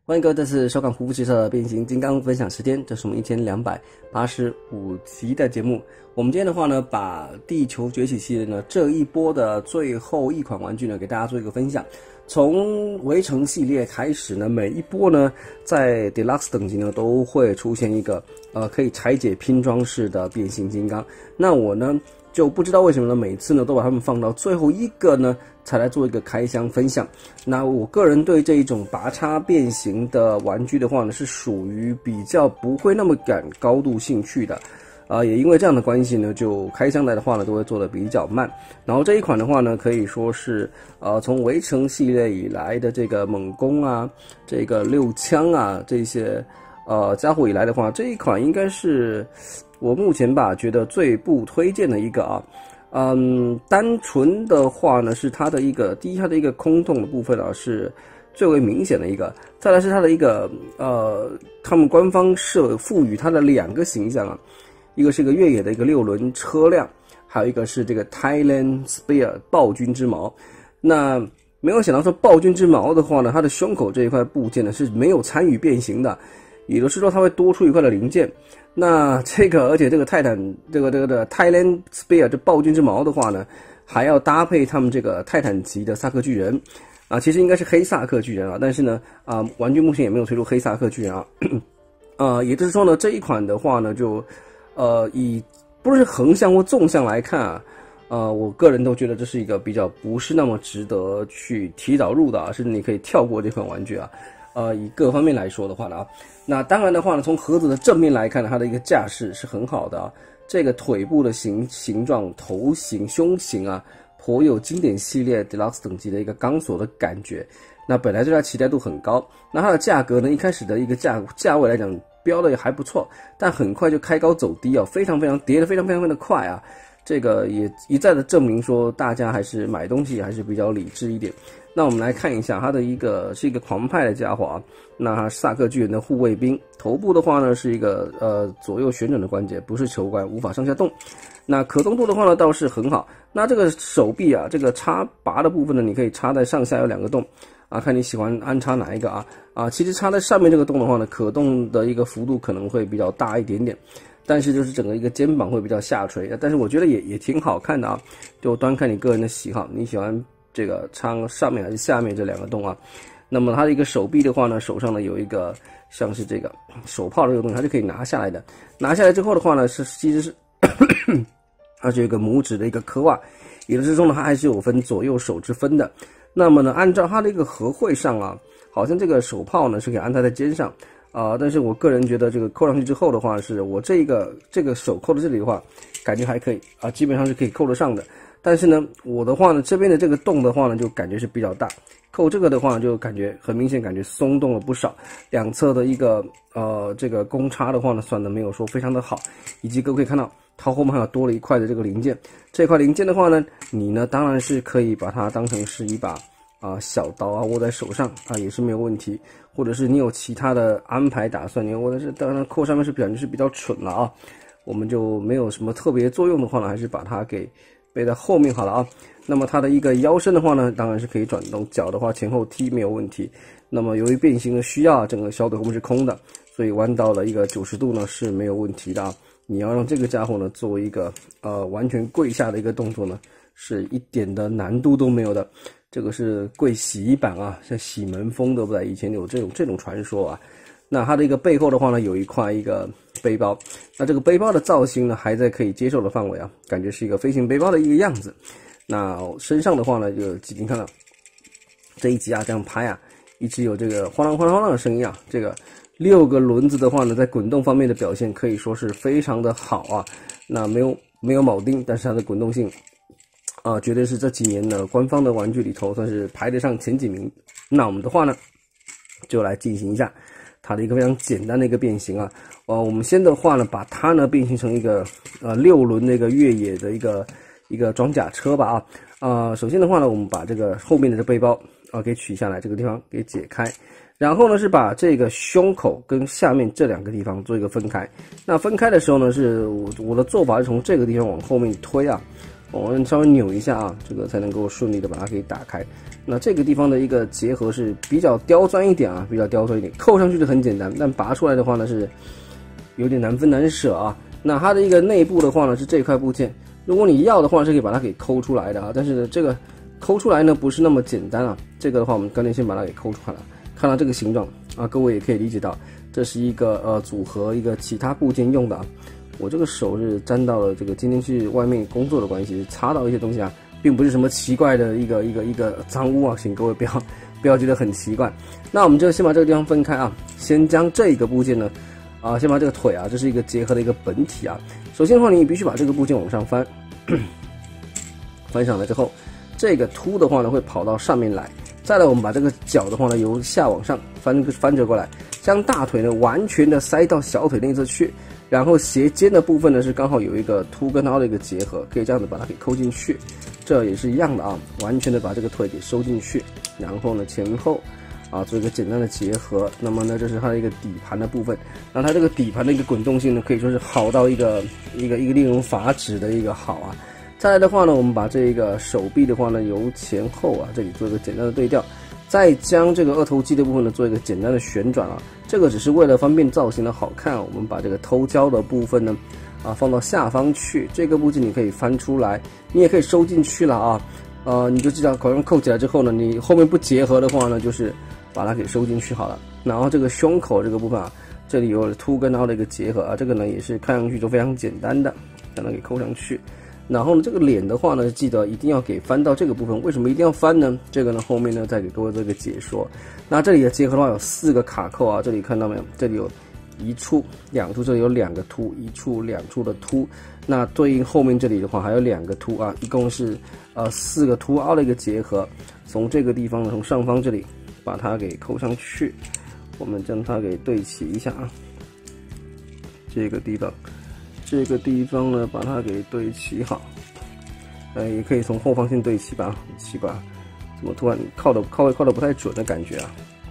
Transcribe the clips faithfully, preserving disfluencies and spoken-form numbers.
欢迎各位再次收看胡夫汽车的变形金刚分享时间，这是我们一千两百八十五集的节目。我们今天的话呢，把地球崛起系列呢这一波的最后一款玩具呢，给大家做一个分享。从围城系列开始呢，每一波呢，在 Deluxe 等级呢都会出现一个呃可以拆解拼装式的变形金刚。那我呢就不知道为什么呢，每次呢都把它们放到最后一个呢才来做一个开箱分享。那我个人对这一种拔插变形的玩具的话呢，是属于比较不会那么感高度兴趣的。呃，也因为这样的关系呢，就开箱来的话呢，都会做得比较慢。然后这一款的话呢，可以说是呃从围城系列以来的这个猛攻啊，这个六枪啊这些呃家伙以来的话，这一款应该是我目前吧觉得最不推荐的一个啊。嗯，单纯的话呢，是它的一个第一，它的一个空洞的部分啊是最为明显的一个，再来是它的一个呃，他们官方设赋予它的两个形象啊。一个是一个越野的一个六轮车辆，还有一个是这个 Thailand Spear 暴君之矛。那没有想到说暴君之矛的话呢，它的胸口这一块部件呢是没有参与变形的，也就是说它会多出一块的零件。那这个而且这个泰坦这个这个的 Thailand Spear 这暴君之矛的话呢，还要搭配他们这个泰坦级的萨克巨人啊，其实应该是黑萨克巨人啊，但是呢啊，玩具目前也没有推出黑萨克巨人啊。呃，也就是说呢，这一款的话呢就。呃，以不是横向或纵向来看啊，呃，我个人都觉得这是一个比较不是那么值得去提早入的啊，甚至你可以跳过这款玩具啊。呃，以各方面来说的话呢啊，那当然的话呢，从盒子的正面来看呢，它的一个架势是很好的啊，这个腿部的形形状、头型、胸型啊，颇有经典系列 Deluxe 等级的一个钢索的感觉。那本来对它期待度很高，那它的价格呢，一开始的一个价价位来讲。标的也还不错，但很快就开高走低啊，非常非常跌得非常非常非常的快啊！这个也一再的证明说，大家还是买东西还是比较理智一点。那我们来看一下，它的一个是一个狂派的家伙啊，那萨克巨人的护卫兵，头部的话呢是一个呃左右旋转的关节，不是球关，无法上下动。那可动度的话呢倒是很好。那这个手臂啊，这个插拔的部分呢，你可以插在上下有两个洞。啊，看你喜欢安插哪一个啊？啊，其实插在上面这个洞的话呢，可动的一个幅度可能会比较大一点点，但是就是整个一个肩膀会比较下垂，但是我觉得也也挺好看的啊，就端看你个人的喜好，你喜欢这个插上面还是下面这两个洞啊？那么它的一个手臂的话呢，手上呢有一个像是这个手炮的这个东西，它就可以拿下来的。拿下来之后的话呢，是其实是它是有一个拇指的一个刻画，有的之中呢它还是有分左右手之分的。那么呢，按照它的一个合绘上啊，好像这个手炮呢是可以安插在肩上啊、呃，但是我个人觉得这个扣上去之后的话，是我这个这个手扣到这里的话，感觉还可以啊，基本上是可以扣得上的。但是呢，我的话呢，这边的这个洞的话呢，就感觉是比较大，扣这个的话就感觉很明显，感觉松动了不少。两侧的一个呃这个公差的话呢，算的没有说非常的好，以及各位可以看到。它后面还有多了一块的这个零件，这块零件的话呢，你呢当然是可以把它当成是一把啊、呃、小刀啊握在手上啊也是没有问题，或者是你有其他的安排打算，你握在这，当然扣上面是表现是比较蠢了啊，我们就没有什么特别作用的话呢，还是把它给背在后面好了啊。那么它的一个腰身的话呢，当然是可以转动，脚的话前后踢没有问题。那么由于变形的需要，整个小腿后面是空的，所以弯到了一个九十度呢是没有问题的啊。你要让这个家伙呢做一个呃完全跪下的一个动作呢，是一点的难度都没有的。这个是跪洗衣板啊，像洗门风对不对？以前有这种这种传说啊。那它的一个背后的话呢，有一块一个背包，那这个背包的造型呢还在可以接受的范围啊，感觉是一个飞行背包的一个样子。那身上的话呢，就你看到这一集啊这样拍啊，一直有这个晃啷晃啷晃啷的声音啊，这个。六个轮子的话呢，在滚动方面的表现可以说是非常的好啊。那没有没有铆钉，但是它的滚动性啊、呃，绝对是这几年的官方的玩具里头算是排得上前几名。那我们的话呢，就来进行一下它的一个非常简单的一个变形啊。呃，我们先的话呢，把它呢变形成一个呃六轮那个越野的一个一个装甲车吧啊。呃，首先的话呢，我们把这个后面的这背包啊给取下来，这个地方给解开。然后呢，是把这个胸口跟下面这两个地方做一个分开。那分开的时候呢，是我我的做法是从这个地方往后面推啊， 我们稍微扭一下啊，这个才能够顺利的把它给打开。那这个地方的一个结合是比较刁钻一点啊，比较刁钻一点，扣上去就很简单，但拔出来的话呢是有点难分难舍啊。那它的一个内部的话呢是这块部件，如果你要的话是可以把它给抠出来的啊，但是呢这个抠出来呢不是那么简单啊。这个的话我们赶紧先把它给抠出来了，看到这个形状啊，各位也可以理解到这是一个呃组合一个其他部件用的啊。我这个手是沾到了这个今天去外面工作的关系，擦到一些东西啊，并不是什么奇怪的一个一个一个脏污啊，请各位不要不要觉得很奇怪。那我们就先把这个地方分开啊，先将这个部件呢，啊，先把这个腿啊，这是一个结合的一个本体啊。首先的话，你必须把这个部件往上翻，翻上来之后，这个凸的话呢会跑到上面来。再来，我们把这个脚的话呢由下往上翻翻折过来，将大腿呢完全的塞到小腿内侧去。然后斜肩的部分呢是刚好有一个凸跟凹的一个结合，可以这样子把它给抠进去，这也是一样的啊，完全的把这个腿给收进去，然后呢前后啊做一个简单的结合。那么呢这是它的一个底盘的部分，那它这个底盘的一个滚动性呢可以说是好到一个一个一个令人发指的一个好啊。再来的话呢，我们把这个手臂的话呢由前后啊这里做一个简单的对调，再将这个二头肌的部分呢做一个简单的旋转啊，这个只是为了方便造型的好看啊。我们把这个头胶的部分呢，啊放到下方去，这个部件你可以翻出来，你也可以收进去了啊。呃，你就记得口上扣起来之后呢，你后面不结合的话呢，就是把它给收进去好了。然后这个胸口这个部分啊，这里有凸跟凹的一个结合啊，这个呢也是看上去就非常简单的，将它给扣上去。然后呢，这个脸的话呢，记得一定要给翻到这个部分。为什么一定要翻呢？这个呢，后面呢再给各位做一个解说。那这里的结合的话有四个卡扣啊，这里看到没有？这里有一处、两处，这里有两个凸，一处、两处的凸。那对应后面这里的话还有两个凸啊，一共是呃四个凸凹的一个结合。从这个地方呢，从上方这里把它给扣上去，我们将它给对齐一下啊。这个地方。这个地方呢，把它给对齐好，呃，也可以从后方先对齐吧。奇怪，怎么突然靠的靠位靠的不太准的感觉啊？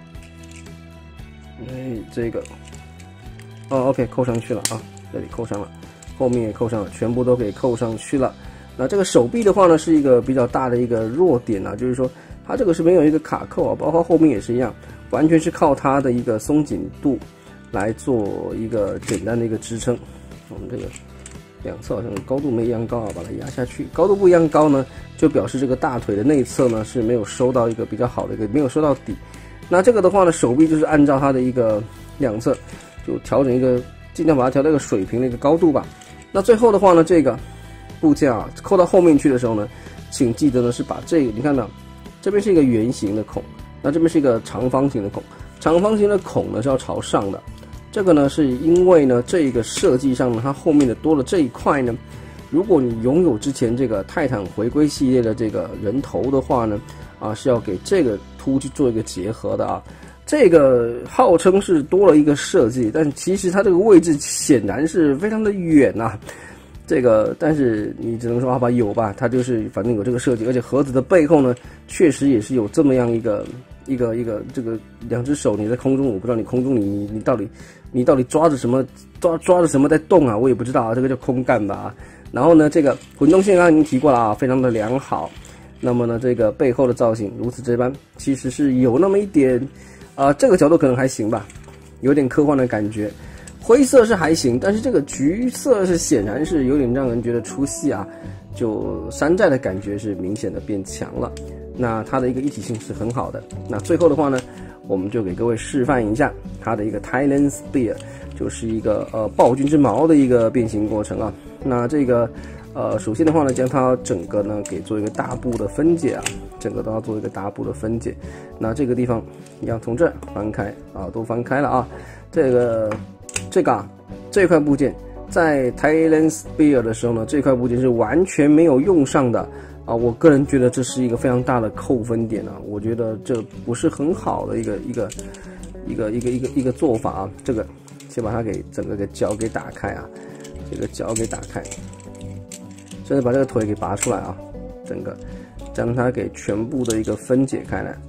哎，这个，哦 ，OK， 扣上去了啊，这里扣上了，后面也扣上了，全部都给扣上去了。那这个手臂的话呢，是一个比较大的一个弱点啊，就是说它这个是没有一个卡扣啊，包括后面也是一样，完全是靠它的一个松紧度来做一个简单的一个支撑。我们这个两侧好像高度没一样高啊，把它压下去，高度不一样高呢，就表示这个大腿的内侧呢是没有收到一个比较好的一个，没有收到底。那这个的话呢，手臂就是按照它的一个两侧，就调整一个，尽量把它调到一个水平的一个高度吧。那最后的话呢，这个部件啊扣到后面去的时候呢，请记得呢是把这个，你看到这边是一个圆形的孔，那这边是一个长方形的孔，长方形的孔呢是要朝上的。这个呢，是因为呢，这个设计上呢，它后面的多了这一块呢，如果你拥有之前这个泰坦回归系列的这个人头的话呢，啊，是要给这个凸去做一个结合的啊。这个号称是多了一个设计，但其实它这个位置显然是非常的远呐、啊。这个，但是你只能说好吧，有吧，它就是反正有这个设计，而且盒子的背后呢，确实也是有这么样一个。一个一个这个两只手你在空中，我不知道你空中你你你到底你到底抓着什么抓抓着什么在动啊？我也不知道啊，这个叫空干吧。然后呢，这个滚动性刚刚已经提过了啊，非常的良好。那么呢，这个背后的造型如此这般，其实是有那么一点啊、呃，这个角度可能还行吧，有点科幻的感觉。灰色是还行，但是这个橘色是显然是有点让人觉得出戏啊，就山寨的感觉是明显的变强了。那它的一个一体性是很好的。那最后的话呢，我们就给各位示范一下它的一个 Thailand Spear， 就是一个呃暴君之矛的一个变形过程啊。那这个呃首先的话呢，将它整个呢给做一个大步的分解啊，整个都要做一个大步的分解。那这个地方一样从这儿翻开啊，都翻开了啊。这个这个啊这块部件在 Thailand Spear 的时候呢，这块部件是完全没有用上的。啊，我个人觉得这是一个非常大的扣分点啊！我觉得这不是很好的一个一个一个一个一个一个做法啊。这个先把它给整个给脚给打开啊，这个脚给打开，现在把这个腿给拔出来啊，整个将它给全部的一个分解开来。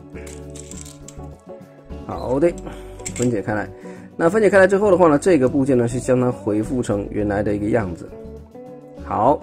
好的，分解开来。那分解开来之后的话呢，这个部件呢是将它恢复成原来的一个样子。好。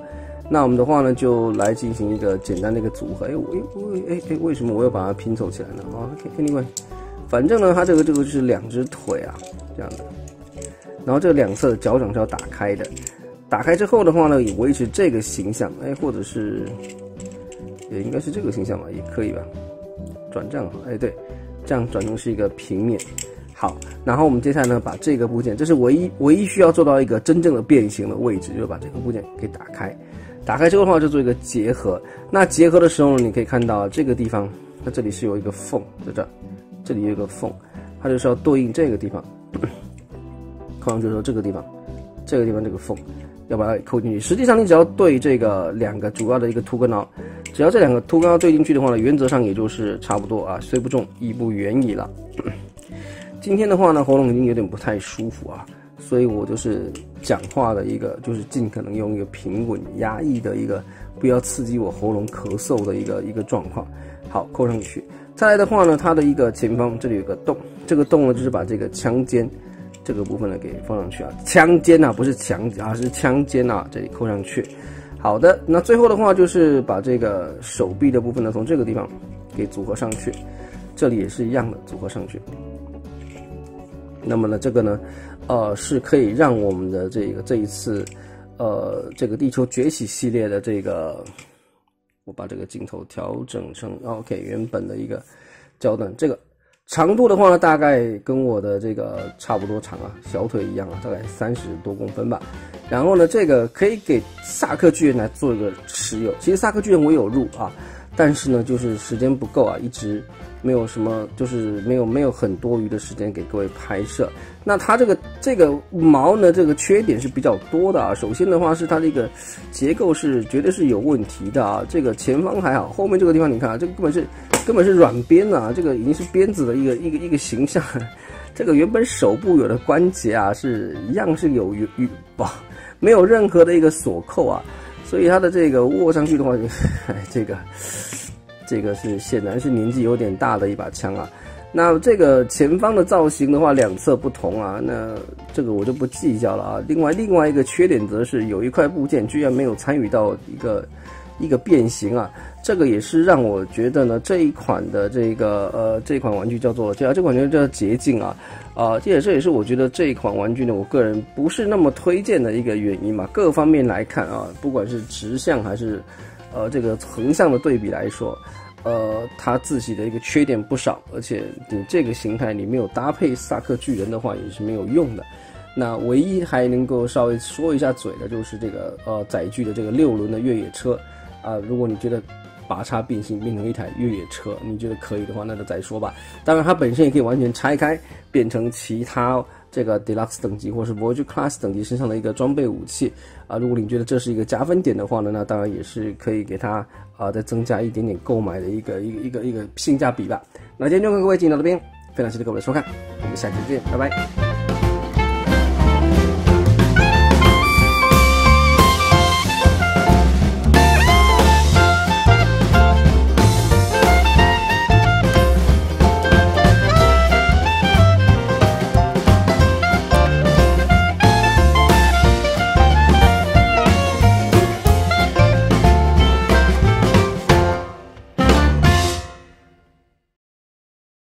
那我们的话呢，就来进行一个简单的一个组合。哎，我哎哎哎，为什么我要把它拼凑起来呢？啊 ，OK，Anyway， 反正呢，它这个这个就是两只腿啊，这样的。然后这两侧的脚掌是要打开的，打开之后的话呢，以维持这个形象，哎，或者是也应该是这个形象吧，也可以吧。转这样好，哎，对，这样转成是一个平面。好，然后我们接下来呢，把这个部件，这是唯一唯一需要做到一个真正的变形的位置，就是把这个部件给打开。打开之后的话，就做一个结合。那结合的时候呢，你可以看到这个地方，它这里是有一个缝，在这，这里有一个缝，它就是要对应这个地方，扣上去的时候，这个地方，这个地方这个缝，要把它给扣进去。实际上，你只要对这个两个主要的一个凸跟凹，只要这两个凸跟凹对进去的话呢，原则上也就是差不多啊，虽不中，亦不远矣了。今天的话呢，喉咙已经有点不太舒服啊，所以我就是讲话的一个，就是尽可能用一个平稳压抑的一个，不要刺激我喉咙咳嗽的一个一个状况。好，扣上去。再来的话呢，它的一个前方这里有个洞，这个洞呢就是把这个枪尖这个部分呢给放上去啊，枪尖啊不是墙啊，是枪尖啊，这里扣上去。好的，那最后的话就是把这个手臂的部分呢从这个地方给组合上去，这里也是一样的组合上去。那么呢，这个呢，呃，是可以让我们的这个这一次，呃，这个地球崛起系列的这个，我把这个镜头调整成 OK 原本的一个焦段，这个长度的话呢，大概跟我的这个差不多长啊，小腿一样啊，大概三十多公分吧。然后呢，这个可以给萨克巨人来做一个持有。其实萨克巨人我有入啊，但是呢，就是时间不够啊，一直没有什么，就是没有没有很多余的时间给各位拍摄。那它这个这个毛呢，这个缺点是比较多的啊。首先的话是它这个结构是绝对是有问题的啊。这个前方还好，后面这个地方你看啊，这个根本是根本是软鞭啊，这个已经是鞭子的一个一个一个形象。这个原本手部有的关节啊是一样是有有有没有任何的一个锁扣啊，所以它的这个握上去的话，哎，这个。这个是显然是年纪有点大的一把枪啊。那这个前方的造型的话，两侧不同啊，那这个我就不计较了啊。另外，另外一个缺点则是有一块部件居然没有参与到一个一个变形啊，这个也是让我觉得呢，这一款的这个呃这款玩具叫做叫这款玩具叫捷径啊。啊，这也这也是我觉得这一款玩具呢，我个人不是那么推荐的一个原因嘛。各方面来看啊，不管是直向还是呃这个横向的对比来说，呃，它自己的一个缺点不少，而且你这个形态你没有搭配萨克巨人的话也是没有用的。那唯一还能够稍微说一下嘴的就是这个呃载具的这个六轮的越野车啊、呃，如果你觉得拔插变形变成一台越野车，你觉得可以的话，那就再说吧。当然，它本身也可以完全拆开，变成其他这个 Deluxe 等级或是 Voyager Class 等级身上的一个装备武器啊。如果你觉得这是一个加分点的话呢，那当然也是可以给它啊再增加一点点购买的一个一个一个一个性价比吧。那今天就跟各位进行到这边，非常谢谢各位的收看，我们下期见，拜拜。